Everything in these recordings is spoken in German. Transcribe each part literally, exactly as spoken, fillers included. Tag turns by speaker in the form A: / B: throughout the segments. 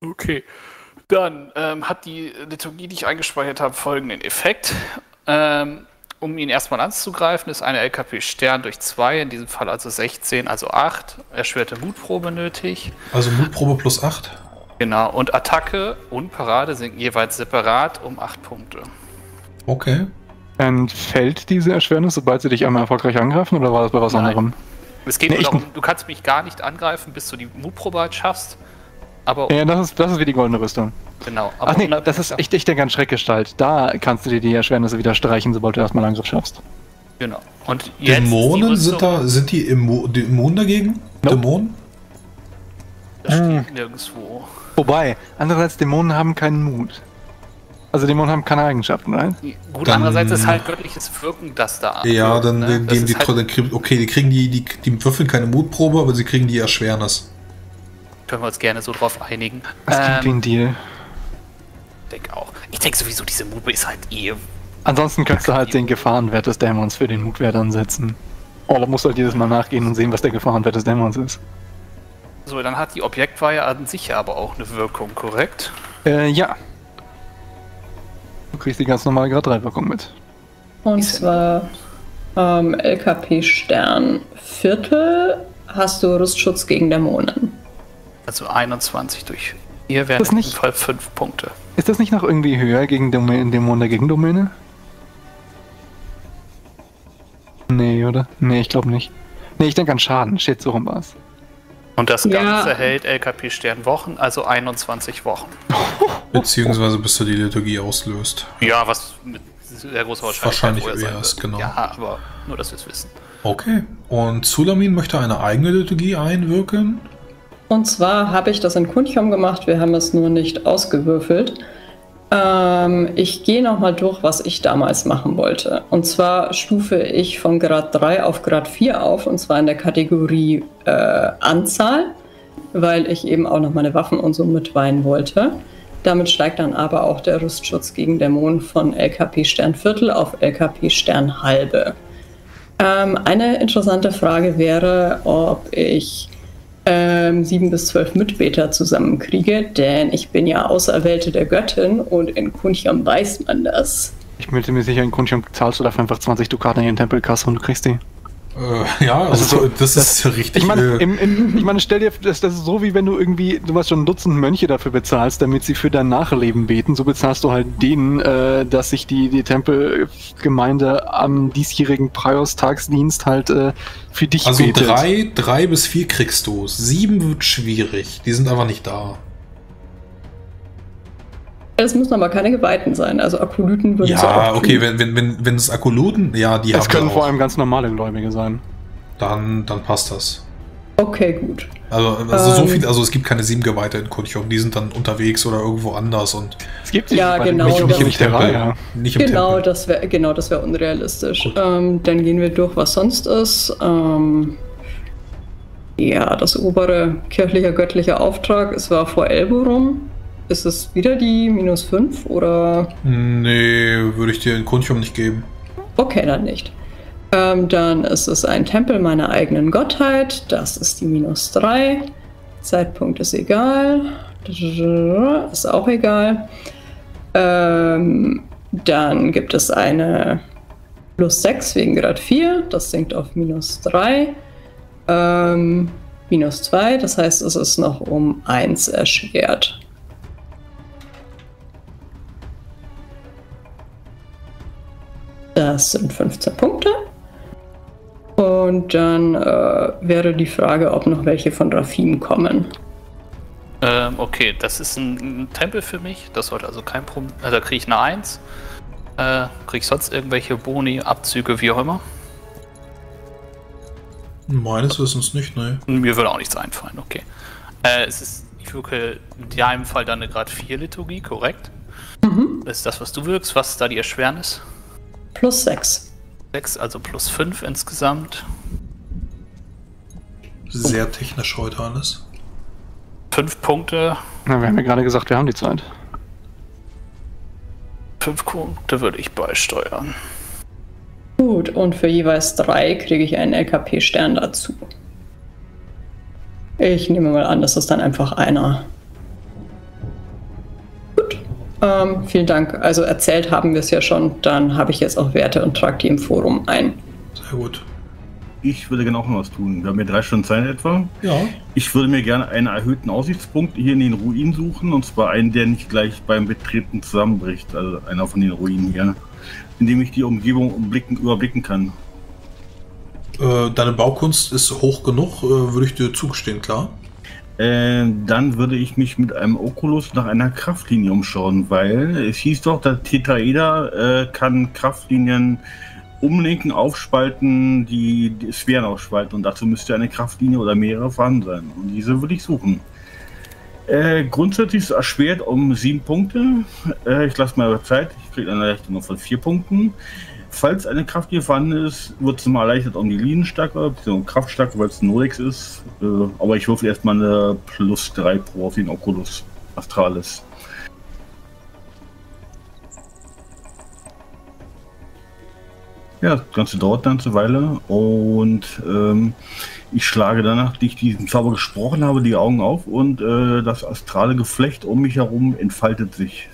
A: Okay. Dann ähm, hat die Liturgie, die ich eingespeichert habe, folgenden Effekt. Ähm, um ihn erstmal anzugreifen, ist eine L K P-Stern durch zwei, in diesem Fall also sechzehn, also acht, erschwerte Mutprobe nötig.
B: Also Mutprobe plus acht?
A: Genau, und Attacke und Parade sind jeweils separat um acht Punkte.
B: Okay.
C: Entfällt diese Erschwernis, sobald sie dich einmal erfolgreich angreifen, oder war das bei was
A: Nein.
C: anderem?
A: Es geht
C: Nee,
A: nur
C: ich-
A: darum, du kannst mich gar nicht angreifen, bis du die Mutprobe halt schaffst. Aber
C: Ja, das ist, das ist wie die goldene Rüstung.
A: genau. Aber
C: Ach nee,
A: unabhängig
C: das ist,
A: davon-
C: ich, ich denke an Schreckgestalt. Da kannst du dir die Erschwernisse wieder streichen, sobald du erstmal einen Angriff schaffst.
A: Genau. Und jetzt
B: Dämonen
A: die
B: sind
A: Rüstung,
B: da, sind die immu die immun dagegen?
C: Nope.
B: Dämonen?
A: das steht
C: Hm.
A: nirgendwo.
C: Wobei, andererseits, Dämonen haben keinen Mut. Also Dämonen haben keine Eigenschaften, nein?
A: Gut,
B: Dann-
A: andererseits ist halt göttliches Wirken, das da
B: Ja,
A: abwirkt,
B: dann
A: ne?
B: geben
A: Das
B: die
A: ist halt,
B: trotzdem, kriegen- okay, die kriegen die, die, die würfeln keine Mutprobe, aber sie kriegen die Erschwernis.
A: können wir uns gerne so drauf einigen.
C: Das klingt wie
A: Ähm,
C: ein Deal.
A: denke auch. Ich denke sowieso, diese Mut ist halt eh.
C: Ansonsten könntest du halt den Gefahrenwert des Dämons für den Mutwert ansetzen. Oh, da musst du halt jedes Mal nachgehen und sehen, was der Gefahrenwert des Dämons ist.
A: So, dann hat die Objektweihe an sich ja aber auch eine Wirkung, korrekt?
C: Äh, ja. Du kriegst die ganz normale Grad drei Wirkung mit.
D: Und
A: Ist ja-
D: zwar ähm, L K P-Stern Viertel hast du Rüstschutz gegen Dämonen.
A: Also einundzwanzig durch vier wären
C: Das
A: in
C: nicht-
A: diesem Fall fünf Punkte.
C: Ist das nicht noch irgendwie höher gegen Dämonen, Dämonen der Gegendomäne? Nee, oder? Nee, ich glaube nicht. Nee, ich denke an Schaden. Shit, so rum war's.
A: Und das
D: Ja.
A: Ganze hält L K P-Stern Wochen, also einundzwanzig Wochen.
B: Beziehungsweise bis du die Liturgie auslöst.
A: Ja, was mit sehr großer Wahrscheinlichkeit
B: Wahrscheinlich
A: vorher sein
B: eher ist,
A: wird.
B: genau.
A: Ja, aber nur, dass wir es wissen.
B: Okay. Und Zulamin möchte eine eigene Liturgie einwirken.
D: Und zwar habe ich das in Kunchom gemacht, wir haben es nur nicht ausgewürfelt. Ähm, ich gehe nochmal durch, was ich damals machen wollte. Und zwar stufe ich von Grad drei auf Grad vier auf, und zwar in der Kategorie äh, Anzahl, weil ich eben auch noch meine Waffen und so mitweihen wollte. Damit steigt dann aber auch der Rüstschutz gegen Dämonen von L K P Stern Viertel auf L K P Stern Halbe. Ähm, eine interessante Frage wäre, ob ich ähm, sieben bis zwölf Mitbeter zusammenkriege, denn ich bin ja Auserwählte der Göttin und in Kuncham weiß man das.
C: Ich bin mir sicher, in Kuncham zahlst du dafür einfach zwanzig Dukaten in den Tempelkasse und du kriegst die.
B: Äh, ja, also
C: ist so-
B: das ist richtig.
C: Ich meine,
B: äh,
C: im, im, ich meine, stell dir, das, das ist so, wie wenn du irgendwie, du hast schon ein Dutzend Mönche dafür bezahlst, damit sie für dein Nachleben beten. So bezahlst du halt denen, äh, dass sich die, die Tempelgemeinde am diesjährigen Priorstagsdienst halt äh, für dich
B: also
C: betet.
B: drei, drei bis vier kriegst du. Sieben wird schwierig. Die sind einfach nicht da.
D: Es müssen aber keine Geweihten sein, also Akolyten würden es auch
B: Ja,
D: tun.
B: okay, wenn, wenn, wenn, wenn es Akoluten, ja, die
C: Es
B: haben
C: können
B: wir
C: vor
B: auch.
C: allem ganz normale Gläubige sein.
B: Dann, dann passt das.
D: Okay, gut.
B: Also, also so
D: Ähm.
B: viel, also es gibt keine sieben Geweihte in Kunchom, die sind dann unterwegs oder irgendwo anders und
C: Es gibt
D: Ja,
C: bei den
D: genau,
C: Mönchen
D: das-
C: nicht der Reihe. Ja.
B: nicht im
D: Genau,
B: Tempel.
D: das wäre genau, das wäre unrealistisch.
B: Gut.
D: Ähm, dann gehen wir durch, was sonst ist. Ähm, ja, das obere kirchlicher göttlicher Auftrag, es war vor Elborum. Ist es wieder die minus fünf oder?
B: Nee, würde ich dir in Kunchom nicht geben.
D: Okay, dann nicht. Ähm, dann ist es ein Tempel meiner eigenen Gottheit. Das ist die minus drei. Zeitpunkt ist egal. Ist auch egal. Ähm, dann gibt es eine plus sechs wegen Grad vier. Das sinkt auf minus drei. Ähm, minus zwei. Das heißt, es ist noch um eins erschwert. Das sind fünfzehn Punkte. Und dann äh, wäre die Frage, ob noch welche von Rafim kommen.
A: Ähm, okay, das ist ein, ein Tempel für mich. Das sollte also kein Problem. Also da kriege ich eine eins. Äh, kriege ich sonst irgendwelche Boni, Abzüge, wie auch immer?
B: Meines Wissens nicht, ne.
A: Mir würde auch nichts einfallen, okay. Äh, es ist, ich wirke in deinem Fall dann eine Grad vier Liturgie, korrekt?
D: Mhm.
A: Das ist das, was du wirkst. Was ist da die Erschwernis?
D: Plus sechs.
A: sechs, also plus fünf insgesamt.
B: Sehr technisch heute alles.
A: fünf Punkte.
C: Na, wir haben ja gerade gesagt, wir haben die Zeit.
A: fünf Punkte würde ich beisteuern.
D: Gut, und für jeweils drei kriege ich einen L K P-Stern dazu. Ich nehme mal an, das ist dann einfach einer. Ähm, vielen Dank. Also erzählt haben wir es ja schon. Dann habe ich jetzt auch Werte und trage die im Forum ein.
B: Sehr gut.
E: Ich würde gerne auch noch was tun. Wir haben ja drei Stunden Zeit etwa.
B: Ja.
E: Ich würde mir gerne einen erhöhten Aussichtspunkt hier in den Ruinen suchen. Und zwar einen, der nicht gleich beim Betreten zusammenbricht. Also einer von den Ruinen hier. In dem ich die Umgebung umblicken, überblicken kann.
B: Äh, deine Baukunst ist hoch genug, äh, würde ich dir zugestehen, klar.
E: Äh, dann würde ich mich mit einem Oculus nach einer Kraftlinie umschauen, weil es hieß doch, der Tetraeder äh, kann Kraftlinien umlenken, aufspalten, die, die Sphären aufspalten und dazu müsste eine Kraftlinie oder mehrere vorhanden sein und diese würde ich suchen. Äh, grundsätzlich ist es erschwert um sieben Punkte. Äh, ich lasse mal Zeit, ich kriege eine Erleichterung von vier Punkten. Falls eine Kraftlinie vorhanden ist, wird es mal erleichtert um die Linienstärke, bzw. Kraftstärke, weil es ein Nodex ist. Äh, aber ich würfel erstmal eine plus drei pro auf den Oculus Astralis. Ja, das Ganze dauert dann eine Weile und ähm, ich schlage danach, die ich diesen Zauber gesprochen habe, die Augen auf und äh, das astrale Geflecht um mich herum entfaltet sich.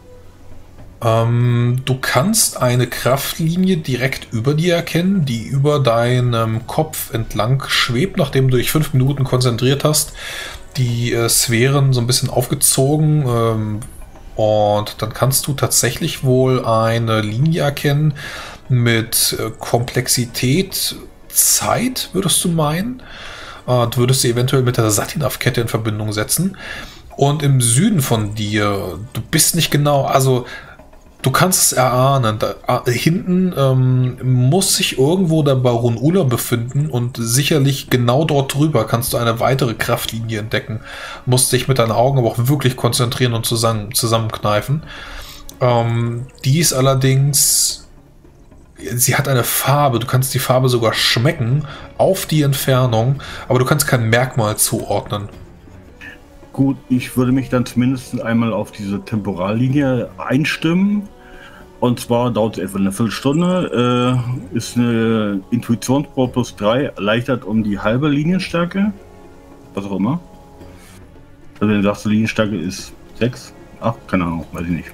B: Ähm, du kannst eine Kraftlinie direkt über dir erkennen, die über deinem Kopf entlang schwebt, nachdem du dich fünf Minuten konzentriert hast. Die äh, Sphären so ein bisschen aufgezogen ähm, und dann kannst du tatsächlich wohl eine Linie erkennen mit äh, Komplexität, Zeit, würdest du meinen. Äh, du würdest sie eventuell mit der Satinav-Kette in Verbindung setzen. Und im Süden von dir, du bist nicht genau, also du kannst es erahnen, da, äh, hinten ähm, muss sich irgendwo der Baron Ulla befinden und sicherlich genau dort drüber kannst du eine weitere Kraftlinie entdecken. Musst dich mit deinen Augen aber auch wirklich konzentrieren und zusammen, zusammenkneifen. Ähm, die ist allerdings, sie hat eine Farbe, du kannst die Farbe sogar schmecken auf die Entfernung, aber du kannst kein Merkmal zuordnen.
E: Gut, ich würde mich dann zumindest einmal auf diese Temporallinie einstimmen. Und zwar dauert es etwa eine Viertelstunde. Äh, ist eine Intuitionsprobe plus drei, erleichtert um die halbe Linienstärke. Was auch immer. Also wenn du sagst, die Linienstärke ist sechs, acht, keine Ahnung, weiß ich nicht.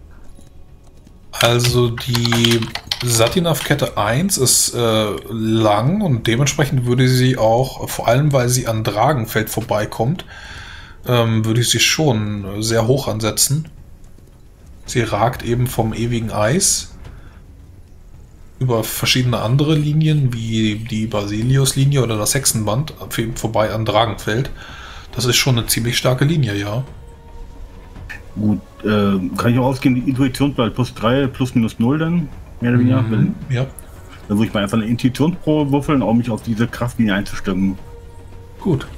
B: Also die Satinav-Kette eins ist äh, lang und dementsprechend würde sie auch, vor allem weil sie an Dragenfeld vorbeikommt, ähm, würde ich sie schon sehr hoch ansetzen. Sie ragt eben vom ewigen Eis über verschiedene andere Linien, wie die Basilius-Linie oder das Hexenband, vorbei an Dragenfeld. Das ist schon eine ziemlich starke Linie, ja.
E: Gut, äh, kann ich auch ausgehen, die Intuition bleibt plus drei, plus minus null dann, mehr oder weniger.
B: Mhm, ja.
E: Dann würde ich mal einfach eine Intuitionsprobe würfeln, um mich auf diese Kraftlinie einzustimmen.
B: Gut.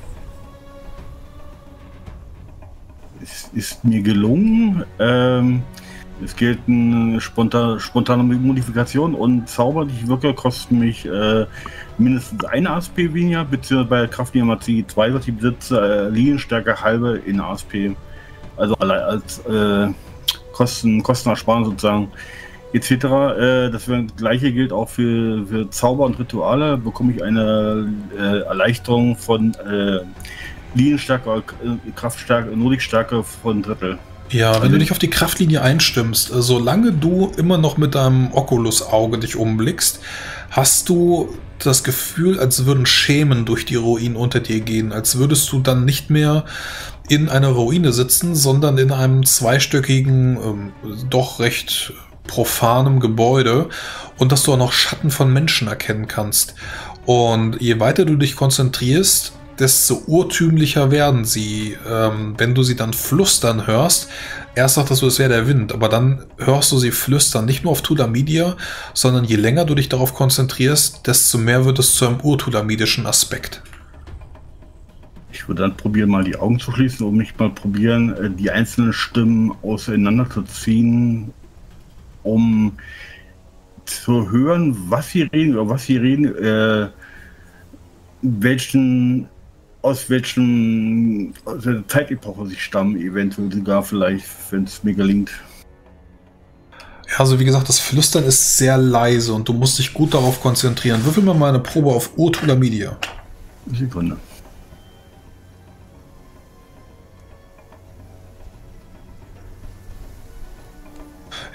E: Es ist mir gelungen. Ähm, es gelten spontan, spontane Modifikationen und Zauber, die ich wirke, kosten mich äh, mindestens eine A S P weniger, beziehungsweise bei der Kraftlinie Magie zwei, was ich besitze, äh, Linienstärke halbe in A S P. Also als äh, Kosten, Kostenersparung sozusagen et cetera. Äh, das gleiche gilt auch für, für Zauber und Rituale. Bekomme ich eine äh, Erleichterung von äh, Linienstärke, Kraftstärke, Nodigstärke von Drittel.
B: Ja, wenn also, du dich auf die Kraftlinie einstimmst, solange du immer noch mit deinem Oculus-Auge dich umblickst, hast du das Gefühl, als würden Schemen durch die Ruinen unter dir gehen, als würdest du dann nicht mehr in einer Ruine sitzen, sondern in einem zweistöckigen, ähm, doch recht profanem Gebäude und dass du auch noch Schatten von Menschen erkennen kannst. Und je weiter du dich konzentrierst, desto urtümlicher werden sie. Ähm, wenn du sie dann flüstern hörst, erst dachtest du, es wäre der Wind, aber dann hörst du sie flüstern, nicht nur auf Tulamidia, sondern je länger du dich darauf konzentrierst, desto mehr wird es zu einem urtulamidischen Aspekt.
E: Ich würde dann probieren, mal die Augen zu schließen und mich mal probieren, die einzelnen Stimmen auseinanderzuziehen, um zu hören, was sie reden, über was sie reden, äh, welchen aus welchem aus der Zeitepoche sie stammen, eventuell sogar vielleicht, wenn es mir gelingt.
B: Ja, also wie gesagt, das Flüstern ist sehr leise und du musst dich gut darauf konzentrieren. Würfel mal eine Probe auf Urtulamidia.
E: Sekunde.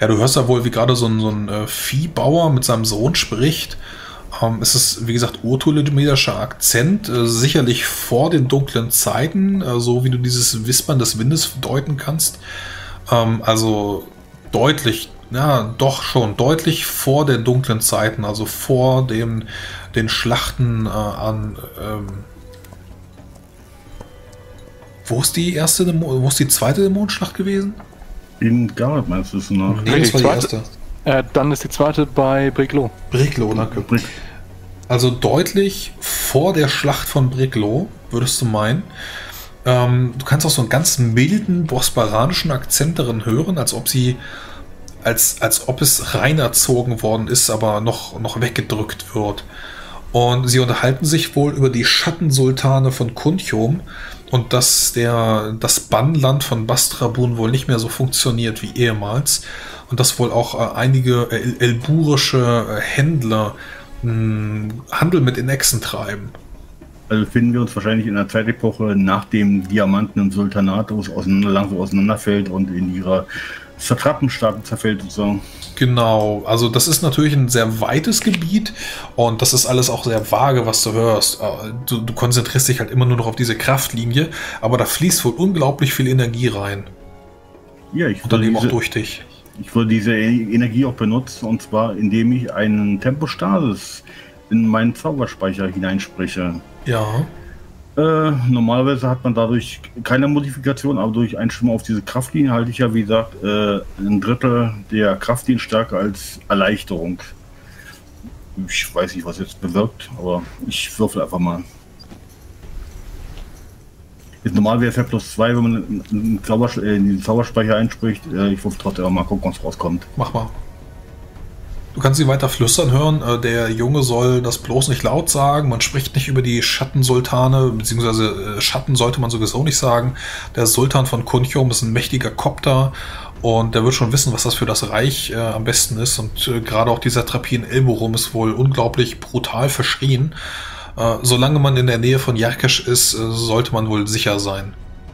B: Ja, du hörst ja wohl, wie gerade so ein, so ein äh, Viehbauer mit seinem Sohn spricht. Ähm, es ist, wie gesagt, urtulidischer Akzent, äh, sicherlich vor den dunklen Zeiten, äh, so wie du dieses Wispern des Windes deuten kannst. Ähm, also deutlich, ja, doch schon deutlich vor den dunklen Zeiten, also vor dem, den Schlachten äh, an. Ähm, wo ist die erste, Dämon, wo ist die zweite Dämonenschlacht gewesen?
E: In Garrett meinst du es noch?
B: Nee, das war die erste.
C: Äh, dann ist die zweite bei Briclo.
B: Briclo, danke. Also deutlich vor der Schlacht von Briclo, würdest du meinen. Ähm, du kannst auch so einen ganz milden bosporanischen Akzent darin hören, als ob sie, als, als ob es reinerzogen worden ist, aber noch, noch weggedrückt wird. Und sie unterhalten sich wohl über die Schattensultane von Kuntium und dass der, das Bannland von Bastrabun wohl nicht mehr so funktioniert wie ehemals. Und dass wohl auch äh, einige el elburische äh, Händler mh, Handel mit Inexen treiben.
E: Also befinden wir uns wahrscheinlich in einer Zeitepoche, nachdem Diamanten im Sultanat auseinander, langsam auseinanderfällt und in ihrer Satrapenstaaten zerfällt und so.
B: Genau, also das ist natürlich ein sehr weites Gebiet und das ist alles auch sehr vage, was du hörst. Du, du konzentrierst dich halt immer nur noch auf diese Kraftlinie, aber da fließt wohl unglaublich viel Energie rein.
E: Ja, ich
B: und dann eben
E: diese,
B: auch durch dich.
E: Ich würde diese Energie auch benutzen, und zwar indem ich einen Tempostasis in meinen Zauberspeicher hineinspreche.
B: Ja.
E: Äh, normalerweise hat man dadurch keine Modifikation, aber durch Einstimmung auf diese Kraftlinie halte ich ja, wie gesagt, äh, ein Drittel der Kraftlinienstärke als Erleichterung. Ich weiß nicht, was jetzt bewirkt, aber ich würfel einfach mal. Jetzt normal wäre es ja plus zwei, wenn man in, Zaubers äh, in den Zauberspeicher einspricht. Äh, ich würfel trotzdem mal gucken, was rauskommt.
B: Mach mal. Du kannst sie weiter flüstern hören. Äh, der Junge soll das bloß nicht laut sagen. Man spricht nicht über die Schattensultane, beziehungsweise äh, Schatten sollte man sowieso nicht sagen. Der Sultan von Kuntium ist ein mächtiger Kopter und der wird schon wissen, was das für das Reich äh, am besten ist. Und äh, gerade auch dieser Satrapie in Elburum ist wohl unglaublich brutal verschrien. Äh, solange man in der Nähe von Jerkesch ist, äh, sollte man wohl sicher sein.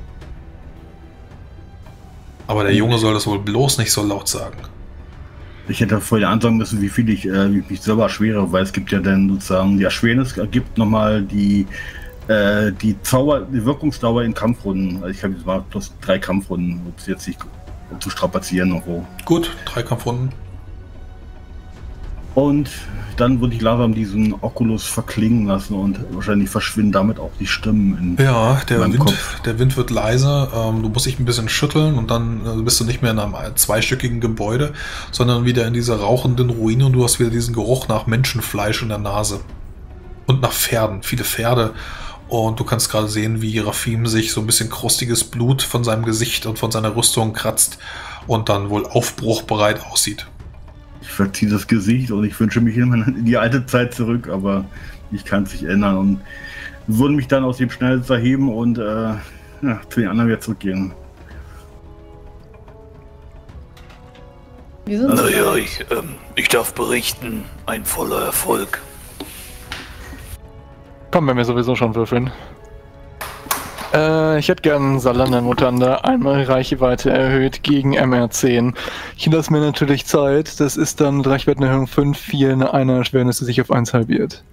B: Aber der Junge soll das wohl bloß nicht so laut sagen.
E: Ich hätte vorher ansagen müssen, wie viel ich, äh, wie ich mich selber erschwere, weil es gibt ja dann sozusagen, die Erschwernis gibt nochmal die, äh, die Zauber, die Wirkungsdauer in Kampfrunden. Also ich habe jetzt mal plus drei Kampfrunden, um es jetzt nicht um zu strapazieren noch wo.
B: Gut, drei Kampfrunden.
E: Und dann würde ich langsam diesen Oculus verklingen lassen und wahrscheinlich verschwinden damit auch die Stimmen. In
B: ja, der Wind,
E: Kopf.
B: der Wind wird leiser. Ähm, du musst dich ein bisschen schütteln und dann äh, bist du nicht mehr in einem zweistöckigen Gebäude, sondern wieder in dieser rauchenden Ruine und du hast wieder diesen Geruch nach Menschenfleisch in der Nase. Und nach Pferden, viele Pferde. Und du kannst gerade sehen, wie Rafim sich so ein bisschen krustiges Blut von seinem Gesicht und von seiner Rüstung kratzt und dann wohl aufbruchbereit aussieht.
E: Ich verziehe das Gesicht und ich wünsche mich in die alte Zeit zurück, aber ich kann es nicht ändern und würde mich dann aus dem Schnellsitz erheben und äh, ja, zu den anderen wieder zurückgehen.
A: Naja, ich, ähm, ich darf berichten, ein voller Erfolg.
C: Komm, wenn wir sowieso schon würfeln. Äh, ich hätte gern Salander Mutanda einmal Reichweite erhöht gegen M R zehn. Ich lasse mir natürlich Zeit. Das ist dann Reichweitenerhöhung fünf, vier, eine einer Erschwernis, die sich auf eins halbiert.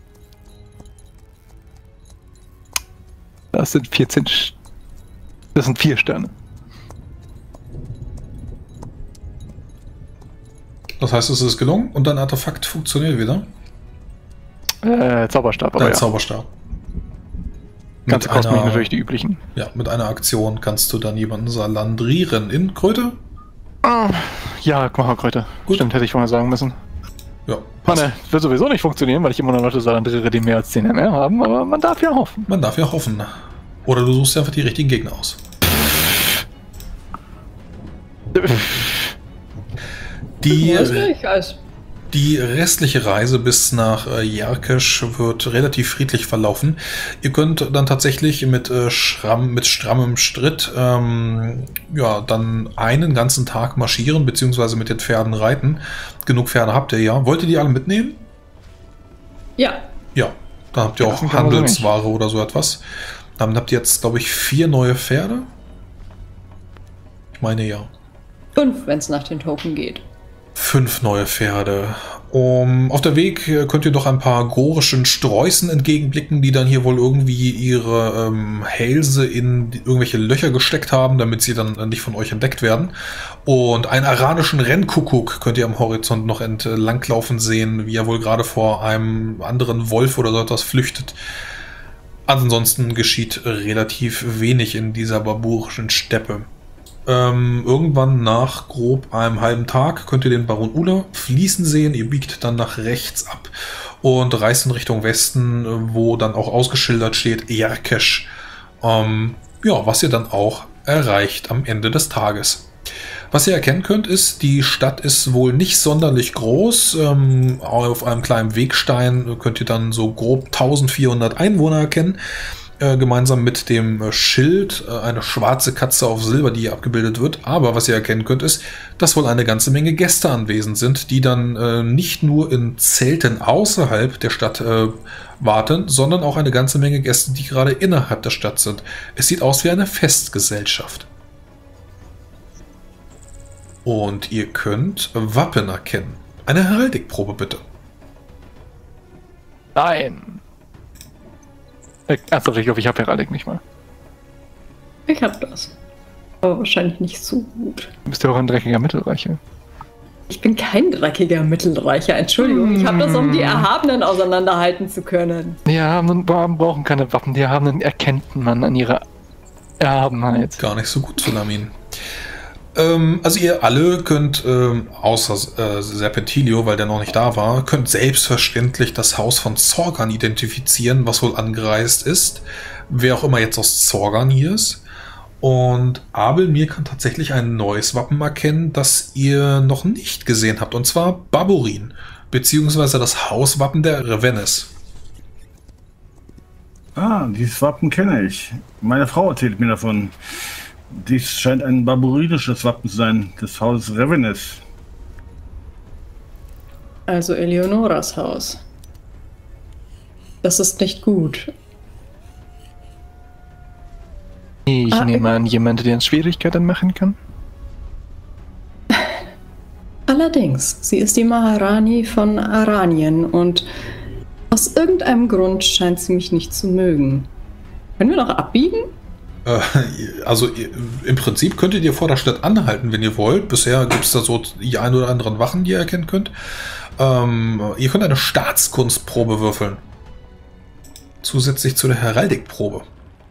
C: Das sind vierzehn. St das sind vier Sterne.
B: Das heißt, es ist gelungen und dein Artefakt funktioniert wieder?
C: Äh, Zauberstab, aber
B: Dein
C: ja.
B: Zauberstab.
C: Ganze kosten mich natürlich die üblichen.
B: Ja, mit einer Aktion kannst du dann jemanden salandrieren in Kröte?
C: Ah, ja, mach mal Kräuter.
B: Gut.
C: Stimmt, hätte ich vorher sagen müssen.
B: Ja.
C: Meine, wird sowieso nicht funktionieren, weil ich immer noch Leute salandriere, die mehr als zehn M R haben, aber man darf ja hoffen.
B: Man darf ja hoffen. Oder du suchst einfach die richtigen Gegner aus. Die,
D: Ja, ist mir egal.
B: die restliche Reise bis nach äh, Jerkesch wird relativ friedlich verlaufen. Ihr könnt dann tatsächlich mit, äh, Schramm, mit strammem Stritt ähm, ja, dann einen ganzen Tag marschieren, beziehungsweise mit den Pferden reiten. Genug Pferde habt ihr ja. Wollt ihr die alle mitnehmen?
D: Ja.
B: Ja, dann habt ihr
C: Ja,
B: auch
C: das kann man so
B: Handelsware oder so etwas. Dann habt ihr jetzt, glaube ich, vier neue Pferde. Ich meine ja.
D: Fünf, wenn es nach den Token geht.
B: Fünf neue Pferde. Um, auf der Weg könnt ihr doch ein paar gorischen Sträußen entgegenblicken, die dann hier wohl irgendwie ihre ähm, Hälse in irgendwelche Löcher gesteckt haben, damit sie dann nicht von euch entdeckt werden. Und einen aranischen Rennkuckuck könnt ihr am Horizont noch entlanglaufen sehen, wie er wohl gerade vor einem anderen Wolf oder so etwas flüchtet. Ansonsten geschieht relativ wenig in dieser barburischen Steppe. Ähm, irgendwann nach grob einem halben Tag könnt ihr den Baron Ula fließen sehen. Ihr biegt dann nach rechts ab und reist in Richtung Westen, wo dann auch ausgeschildert steht Jerkesch. Ähm, ja, was ihr dann auch erreicht am Ende des Tages. Was ihr erkennen könnt, ist, die Stadt ist wohl nicht sonderlich groß. Ähm, auf einem kleinen Wegstein könnt ihr dann so grob eintausendvierhundert Einwohner erkennen. Äh, gemeinsam mit dem Schild, äh, eine schwarze Katze auf Silber, die hier abgebildet wird. Aber was ihr erkennen könnt, ist, dass wohl eine ganze Menge Gäste anwesend sind, die dann äh, nicht nur in Zelten außerhalb der Stadt äh, warten, sondern auch eine ganze Menge Gäste, die gerade innerhalb der Stadt sind. Es sieht aus wie eine Festgesellschaft. Und ihr könnt Wappen erkennen. Eine Heraldikprobe bitte.
C: Nein. Ernsthaft, ich glaube, ich habe Heraldik nicht mal.
D: Ich habe das. Aber wahrscheinlich nicht so gut.
C: Du bist ja auch ein dreckiger Mittelreicher.
D: Ich bin kein dreckiger Mittelreicher, Entschuldigung. Ich habe das, um die Erhabenen auseinanderhalten zu können.
C: Die Erhabenen brauchen keine Wappen. Die Erhabenen erkennt man an ihrer Erhabenheit.
B: Gar nicht so gut, Sulamin. Ähm, also ihr alle könnt, ähm, außer äh, Serpentilio, weil der noch nicht da war, könnt selbstverständlich das Haus von Zorgan identifizieren, was wohl angereist ist. Wer auch immer jetzt aus Zorgan hier ist. Und Abelmir kann tatsächlich ein neues Wappen erkennen, das ihr noch nicht gesehen habt. Und zwar Baburin, beziehungsweise das Hauswappen der Revenes.
E: Ah, dieses Wappen kenne ich. Meine Frau erzählt mir davon. Dies scheint ein barbarinisches Wappen zu sein, des Hauses Revenes.
D: Also Eleonoras Haus. Das ist nicht gut.
C: Ich
D: ah,
C: nehme an, jemand, der uns Schwierigkeiten machen kann.
D: Allerdings, sie ist die Maharani von Aranien und aus irgendeinem Grund scheint sie mich nicht zu mögen. Können wir noch abbiegen?
B: Also im Prinzip könntet ihr vor der Stadt anhalten, wenn ihr wollt. Bisher gibt es da so die ein oder anderen Wachen, die ihr erkennen könnt. Ähm, ihr könnt eine Staatskunstprobe würfeln. Zusätzlich zu der Heraldikprobe.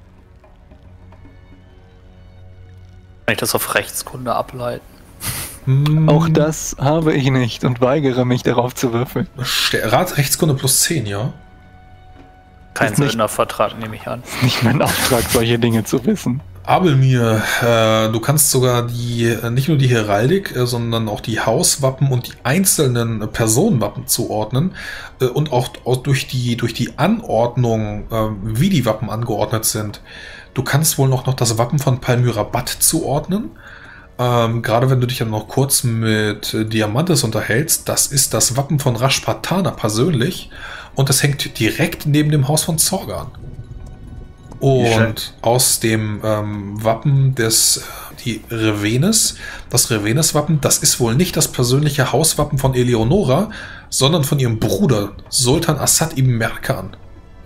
A: Kann ich das auf Rechtskunde ableiten?
B: Hm.
C: Auch das habe ich nicht und weigere mich darauf zu würfeln.
B: Rat Rechtskunde plus zehn, ja?
A: Kein Söldnervertrag, nehme ich an.
C: Ist nicht mein Auftrag, solche Dinge zu wissen.
B: Abelmir, äh, du kannst sogar die, äh, nicht nur die Heraldik, äh, sondern auch die Hauswappen und die einzelnen äh, Personenwappen zuordnen äh, und auch, auch durch die, durch die Anordnung, äh, wie die Wappen angeordnet sind. Du kannst wohl noch, noch das Wappen von Palmyrabat zuordnen. Ähm, gerade wenn du dich dann noch kurz mit äh, Diamantes unterhältst, das ist das Wappen von Rashpatana persönlich. Und das hängt direkt neben dem Haus von Zorgan. Und aus dem ähm, Wappen des die Revenes, das Revenes-Wappen, das ist wohl nicht das persönliche Hauswappen von Eleonora, sondern von ihrem Bruder, Sultan Assad ibn Merkan.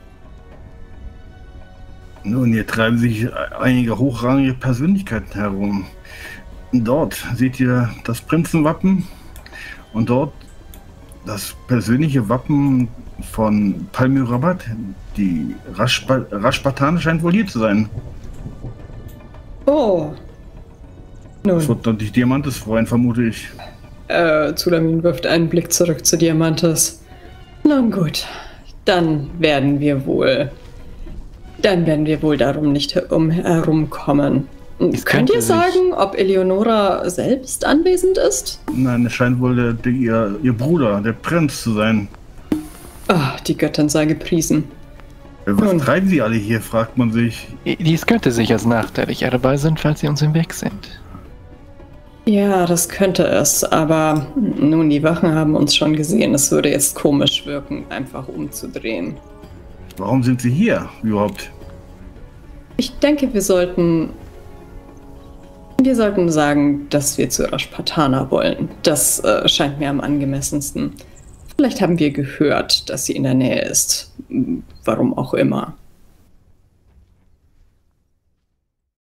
E: Nun, hier treiben sich einige hochrangige Persönlichkeiten herum. Dort seht ihr das Prinzenwappen und dort das persönliche Wappen von Palmyrabat. Die Rashpa Rashpatane scheint wohl hier zu sein.
D: Oh. Nun.
E: Das wird doch die Diamantes freuen, vermute ich.
D: Äh, Sulamin wirft einen Blick zurück zu Diamantes. Nun gut, dann werden wir wohl... Dann werden wir wohl darum nicht herum, herumkommen. Könnt ihr sagen, ob Eleonora selbst anwesend ist?
E: Nein, es scheint wohl der, der, ihr, ihr Bruder, der Prinz, zu sein.
D: Ah, die Göttin sei gepriesen.
E: Was
D: Nun.
E: treiben sie alle hier, fragt man sich.
C: Dies könnte sich als nachteilig dabei sein, falls sie uns im Weg sind.
D: Ja, das könnte es, aber nun, die Wachen haben uns schon gesehen. Es würde jetzt komisch wirken, einfach umzudrehen.
E: Warum sind sie hier überhaupt?
D: Ich denke, wir sollten Wir sollten sagen, dass wir zu Rashpatana wollen. Das äh, scheint mir am angemessensten. Vielleicht haben wir gehört, dass sie in der Nähe ist. Warum auch immer.